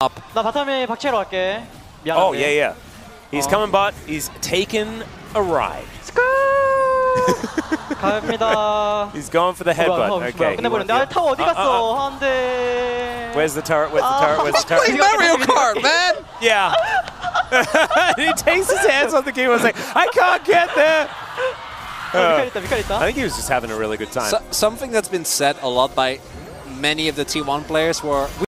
나 바텀에 박채로 갈게. 미안한데. Oh, yeah. He's coming bot. He's taken a ride. 갑니다. He's going for the headbutt. Okay. 끝내버렸는데. 아, 타워 어디 갔어? 안 돼. Where's the turret? Where's the turret? Where's the turret? Play Mario Kart, man! Yeah. He takes his hands off the keyboard and is like, I can't get there. I think he was just having a really good time. Something that's been said a lot by many of the T1 players were